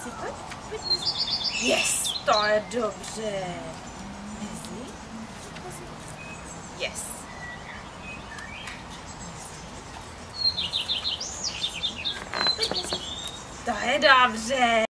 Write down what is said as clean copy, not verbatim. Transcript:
si, pojď mezi. Yes, to je dobře. Mezi. Yes. Pojď mezi. To je dobře.